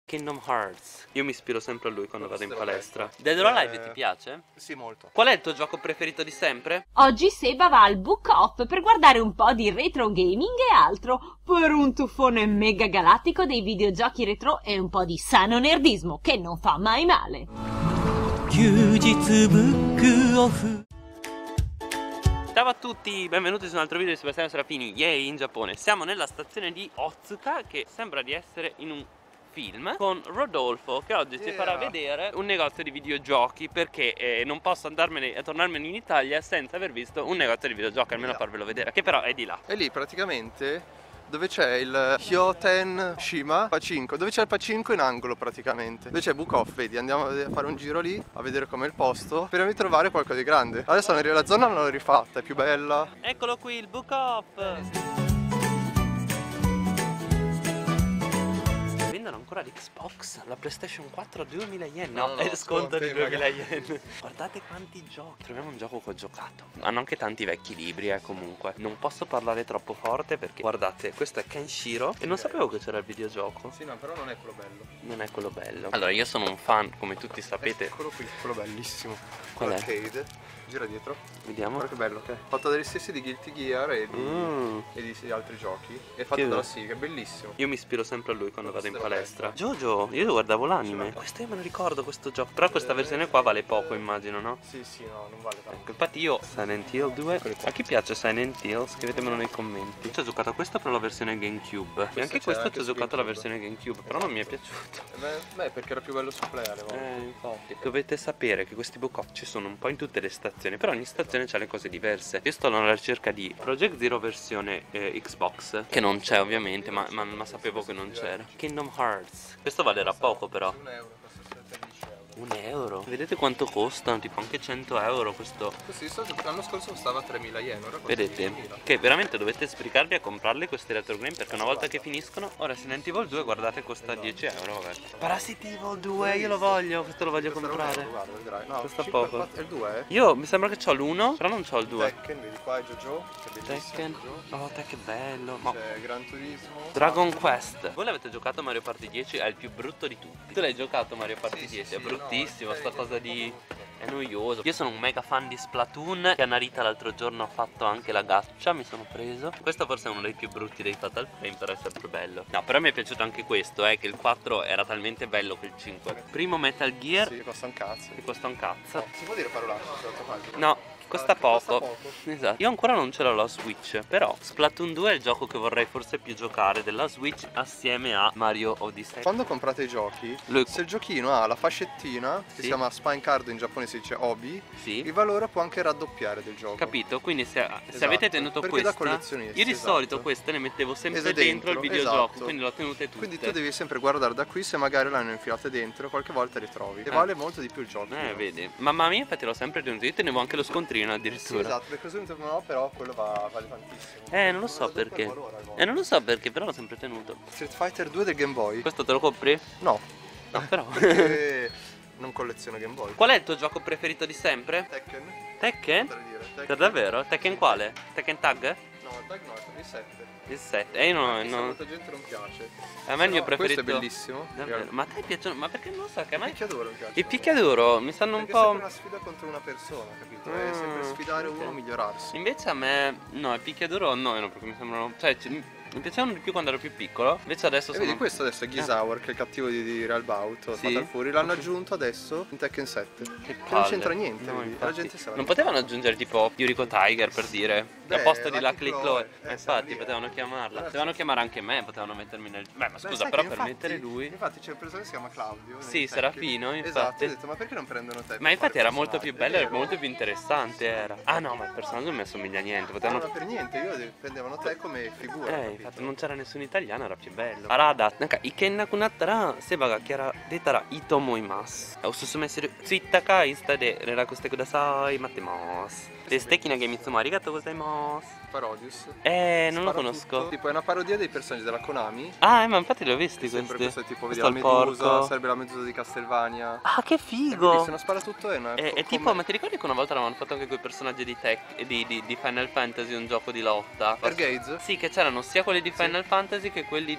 Kingdom Hearts. Io mi ispiro sempre a lui quando vado in palestra. Dead or Alive ti piace? Sì, molto. Qual è il tuo gioco preferito di sempre? Oggi Seba va al Book Off per guardare un po' di retro gaming e altro, per un tuffone mega galattico dei videogiochi retro e un po' di sano nerdismo che non fa mai male. Ciao a tutti, benvenuti su un altro video di Sebastiano Serafini, yay, in Giappone. Siamo nella stazione di Otsuka, che sembra di essere in un film, con Rodolfo, che oggi ci farà vedere un negozio di videogiochi, perché non posso tornarmene in Italia senza aver visto un negozio di videogiochi, almeno farvelo vedere, che però è di là. E lì praticamente dove c'è il Hyoten Shima Pachinko, dove c'è il Pachinko in angolo praticamente, dove c'è Book Off, vedi, andiamo a fare un giro lì a vedere com'è il posto. Speriamo di trovare qualcosa di grande. Adesso la zona non l'ho rifatta, è più bella. Eccolo qui il Book Off. Vendono ancora l'Xbox, la PlayStation 4 a 2000 yen. No, è sconto di 2000 yen. Guardate quanti giochi. Troviamo un gioco che ho giocato. Hanno anche tanti vecchi libri, comunque. Non posso parlare troppo forte perché, guardate, questo è Kenshiro. E non sapevo che c'era il videogioco. Sì, no, però non è quello bello. Non è quello bello. Allora, io sono un fan, come tutti sapete. Eccolo qui, quello bellissimo. Qual è? Arcade. Gira dietro. Vediamo. Guarda che bello che è. Fatto dagli stessi di Guilty Gear e di altri giochi. È fatto dalla Sega, è bellissimo. Io mi ispiro sempre a lui quando vado in palestra. Jojo, io guardavo l'anime. Questo io me lo ricordo, questo gioco. Però questa versione qua vale poco, immagino, no? Sì, sì, no, non vale tanto. Ecco, infatti io Silent Hill 2. A chi piace Silent Hill? Scrivetemelo nei commenti. Ci ho giocato a questo però la versione GameCube. E anche questo ci ho giocato la versione GameCube, però non mi è piaciuto. Beh, perché era più bello su Play alle volte. Infatti. Dovete sapere che questi Book Off ci sono un po' in tutte le stazioni, però ogni stazione c'ha le cose diverse. Io sto alla ricerca di Project Zero versione Xbox, che non c'è ovviamente, ma sapevo che non c'era. Kingdom Hearts. Questo valerà poco però. 1 euro, costa 13 euro. 1 euro. Vedete quanto costano? Tipo anche 100 euro questo. Sì, l'anno scorso costava 3.000 yen, ora costa Vedete 10.000. che veramente dovete sbrigarvi a comprarle queste retro game, perché una volta che finiscono. Ora Resident Evil 2 guardate costa 10 euro. Vabbè. Parasite Evil 2 io lo voglio. Questo lo voglio comprare. Guarda, vedrai. No, Costa 5, poco. 4, il 2 Io mi sembra che c'ho l'1, però non c'ho il 2. Tekken, vedi qua è JoJo, che è bellissimo. Tekken. JoJo. Oh, te che bello. Ma C'è Gran Turismo. Dragon Quest. Voi l'avete giocato Mario Party 10? È il più brutto di tutti. Tu l'hai giocato Mario Party 10? È bruttissimo, sta cosa di. È noioso. Io sono un mega fan di Splatoon, che a Narita l'altro giorno ha fatto anche la gacha, mi sono preso. Questo forse è uno dei più brutti dei Fatal Frame, però è sempre bello. No, però mi è piaciuto anche questo, che il 4 era talmente bello che il 5. Primo Metal Gear. Sì, costa un cazzo. Che costa un cazzo. Si può dire parolacce sull'altra pagina? No. Costa poco. poco. Esatto. Io ancora non ce l'ho la Switch, però Splatoon 2 è il gioco che vorrei forse più giocare della Switch, assieme a Mario Odyssey. Quando comprate i giochi, se il giochino ha la fascettina, che si chiama Spine Card, in Giappone si dice Obi, il valore può anche raddoppiare del gioco. Capito? Quindi se avete tenuto perché questa, da collezionista, io di solito queste le mettevo sempre dentro il videogioco, quindi l'ho tenute tutte. Quindi tu devi sempre guardare da qui, se magari l'hanno infilate dentro, qualche volta le trovi. E vale molto di più il gioco. Vedi. Mamma mia, infatti l'ho sempre tenuto, io tenevo anche lo scontrino addirittura. Esatto, perché così no, però quello vale tantissimo. Non lo so perché. Non lo so perché, però l'ho sempre tenuto. Street Fighter 2 del Game Boy. Questo te lo compri? No. No, però. Non colleziono Game Boy. Qual è il tuo gioco preferito di sempre? Tekken. Tekken? Tekken. Davvero? Tekken quale? Tekken Tag? No, Tag no, è il 7. Il 7. Molta gente non piace. A me il mio preferito. Questo è bellissimo. Davvero? Ma a te piacciono? Ma perché non lo so che a me. Il picchiaduro mi piace. Il picchiaduro mi stanno un perché po'. È sempre una sfida contro una persona, capito? È sempre sfidare uno a migliorarsi. Invece a me. No, il picchiaduro no, perché mi sembrano. Cioè, mi piacevano di più quando ero più piccolo. Invece adesso sono. Vedi, questo adesso è Gisaur, che è il cattivo di Real Bout, Fatal Fury. L'hanno aggiunto adesso in Tekken 7. Che non c'entra niente, no, vedi? La gente sa. Non potevano aggiungere tipo Yuriko Tiger, per dire. Al posto di Lucky Chloe. Infatti, potevano chiamarla. Potevano chiamare anche me, potevano mettermi nel. Beh, ma scusa, però per mettere lui. Infatti c'è un personaggio che si chiama Claudio. Sì, Serafino, infatti. Esatto, ho detto, ma perché non prendono te? Ma infatti era molto più bello e molto più interessante era. Ah no, ma il personaggio non mi assomiglia a niente. No, per niente, io prendevano te come figura. Infatti non c'era nessun italiano, era più bello. Arada, Iken nakunattara Seba ga chiara detara ito omoimasu. Osusume shiru Twitter ka Insta de reraku shite kudasai. Mattemasu. Steki na game itsumo arigatou gozaimasu. Parodius. Non lo conosco. Tutto. Tipo è una parodia dei personaggi della Konami. Ma infatti li ho visti sempre questi. questo tipo, vedi Questo la il Medusa, porco. sarebbe la Medusa di Castlevania. Ah, che figo! Se non spara tutto è una. È tipo, ma ti ricordi che una volta avevano fatto anche quei personaggi di di Final Fantasy, un gioco di lotta? Gaze? Sì, che c'erano sia quelli di Final Fantasy che quelli di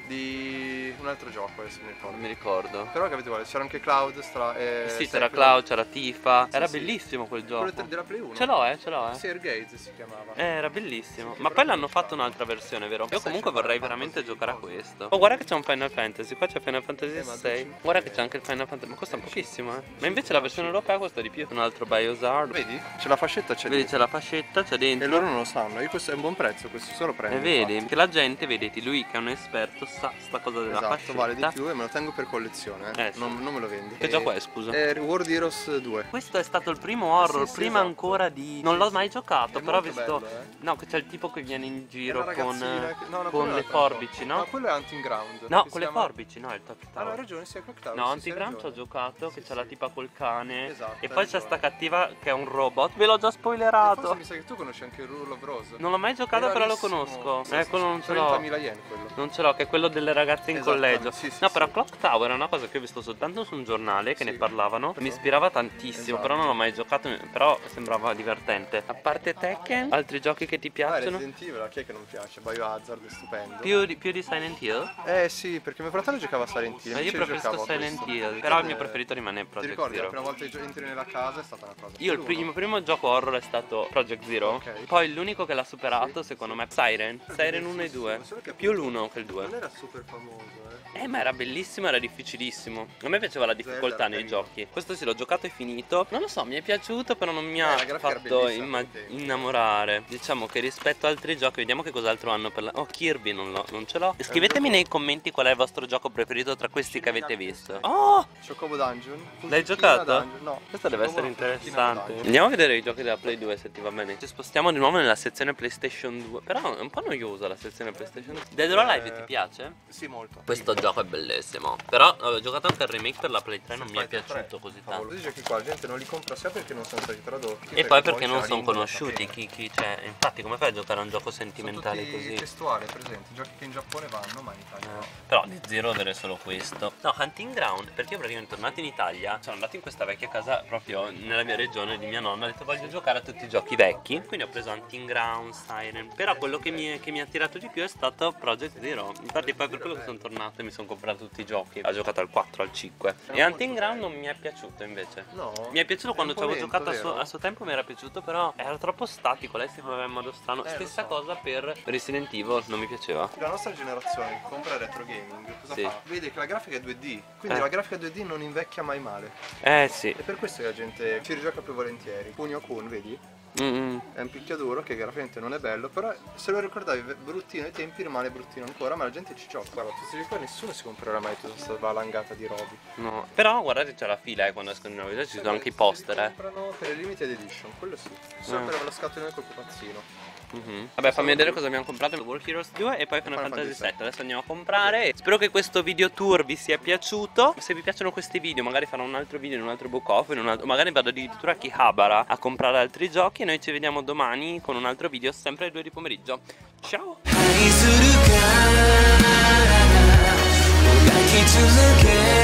di un altro gioco, adesso mi ricordo. Non mi ricordo. Però capito quale? C'era anche Cloud, Sì, c'era Cloud, c'era Tifa. Era sì. bellissimo quel gioco. Quello della Play 1. Ce l'ho, ce l'ho, Sergate si chiamava. Era bellissimo. Sì, Ma però poi l'hanno non fatto fa. un'altra versione, vero? Io Sai, comunque c'è vorrei Final veramente Fantasy giocare a qualcosa. questo. Oh, guarda che c'è un Final Fantasy. Qua c'è Final Fantasy ma 6. 12. Guarda che c'è anche il Final Fantasy. Ma costa pochissimo, Ma invece la versione europea costa di più. Un altro Biohazard. Vedi? C'è la fascetta, c'è Vedi, dentro. c'è la fascetta, c'è E dentro. loro non lo sanno. Io questo è un buon prezzo, questo solo prendo. E vedi che la gente, vedete, lui che è un esperto sa sta cosa della Esatto, fascetta. vale di più e me lo tengo per collezione. Sì. Non me lo vendi. Che gioco è, scusa? È World Heroes 2. Questo è stato il primo horror, Sì, prima esatto. ancora di... Non l'ho mai giocato, È però ho molto visto... bello, No, che c'è il tipo che viene in giro È una con ragazzina che- no, con quello è le un'altra forbici, cosa. no? No, quello è Hunting Ground. No, che con si le chiama- forbici, no, è il Talkie Ah, Tower. hai ragione, sì, è Clock Tower. No, sì, Hunting sì, Ground ci ho hai ragione. giocato, Sì, che c'è sì. la tipa col cane. Esatto, E hai poi c'è ragione. sta cattiva che è un robot. Ve l'ho già Forse spoilerato. mi sa che tu conosci anche il Rule of Rose. Non l'ho mai giocato, però lo Rarissimo. conosco. Sì, Quello non ce l'ho. 30.000 yen quello. Non ce l'ho, che è quello delle ragazze in Esattamente, collegio. sì, sì, No, sì. però Clock Tower è una cosa che ho visto soltanto su un giornale che Sì. ne parlavano. Mi ispirava tantissimo, Esatto. però non l'ho mai giocato. Però sembrava divertente. A parte Tekken, altri giochi che ti Ah, piacciono? Resident Evil, a chi è che non piace? Biohazard è stupendo. Più di Silent Hill? Sì, perché mio fratello giocava a Silent Hill. Ma io invece preferisco giocavo a Silent questo. Hill. Però il mio Eh, preferito rimane Ti Project ricordi la Zero. prima volta che entri nella casa è stata una cosa. Io il primo gioco horror è stato Project Zero. Ok. Poi l'unico che l'ha superato, secondo me, è Siren 1 e 2. Solo che Più l'1 che il 2. Non era super famoso, Ma era bellissimo, era difficilissimo. A me piaceva la difficoltà nei giochi. Questo sì, l'ho giocato e finito. Non lo so, mi è piaciuto, però non mi ha la grafica era fatto bellissima ai tempi. innamorare. Diciamo che rispetto ad altri giochi, vediamo che cos'altro hanno per la... Oh, Kirby non ce l'ho. Scrivetemi nei commenti qual è il vostro gioco preferito tra questi che avete visto. Oh! Chocobo Dungeon. L'hai Fucchina giocato? Dungeon. No. Questo deve Chocobo essere no, Fucchina interessante. Dungeon. Andiamo a vedere i giochi della Play 2 se ti va bene. Ci spostiamo di nuovo nella sezione PlayStation 2. Però è un po' noiosa la sezione PlayStation 2. Dead or Alive ti piace? Sì, molto. Questo gioco è bellissimo. Però ho giocato anche il remake per la Play 3, non mi è piaciuto così tanto. Questi giochi qua la gente non li compra sia perché non sono stati tradotti. E poi perché c'è non la sono lingua, conosciuti sapete. chi c'è. Infatti come fai a giocare a un gioco sentimentale Sono tutti così? testuali, presenti, giochi che in Giappone vanno ma in Italia no. Però di zero avere solo questo. No, Hunting Ground, perché io praticamente tornato in Italia, sono andato in questa vecchia casa proprio nella mia regione di mia nonna, ho detto voglio giocare a tutti i giochi vecchi. Quindi ho preso Hunting Ground, Siren. Però quello che mi ha attirato di più è stato Project Zero. Infatti poi per quello che sono tornato e mi sono comprato tutti i giochi. Ho giocato al 4, al 5. E Hunting Ground non mi è piaciuto invece. No. Mi è piaciuto quando È ci un po' avevo lento, giocato vero? a suo tempo, mi era piaciuto, però era troppo statico, lei si muoveva in modo strano. Lo Stessa so. cosa per Resident Evil, non mi piaceva. La nostra generazione che compra retro gaming cosa Sì. fa? Vede che la grafica è 2D, quindi la grafica 2D non invecchia mai male. Sì. E per questo che la gente ci rigioca più volentieri. Kunio Kun, vedi? È un picchiaduro che graficamente non è bello, però se lo ricordavi bruttino ai tempi rimane bruttino ancora, ma la gente ci gioca. Guarda, questi giochi qua nessuno si comprerà mai tutta questa valangata di robi. No. Però guardate c'è la fila quando escono i nuovi giochi, ci sono anche i poster. Si comprano per le limited edition, quello sì. Solo per la scatolina col pupazzino. Vabbè, fammi vedere cosa abbiamo comprato. World Heroes 2 e poi Final Fantasy 7. Adesso andiamo a comprare. Spero che questo video tour vi sia piaciuto. Se vi piacciono questi video magari farò un altro video in un altro book off, magari vado addirittura a Akihabara a comprare altri giochi. E noi ci vediamo domani con un altro video sempre alle 2 di pomeriggio. Ciao.